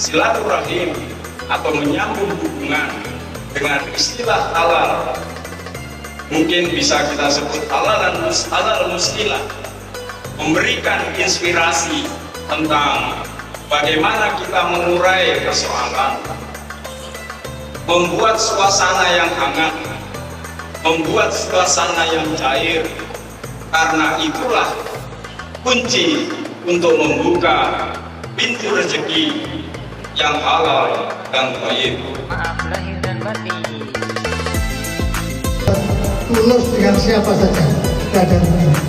silaturahim atau menyambung hubungan dengan istilah halal. Mungkin bisa kita sebut halal muskilah, memberikan inspirasi tentang bagaimana kita mengurai persoalan, membuat suasana yang hangat, membuat suasana yang cair, karena itulah kunci untuk membuka pintu rezeki yang halal dan thayyib. Maaf lahir dan batin. Tulus dengan siapa saja, tidak ada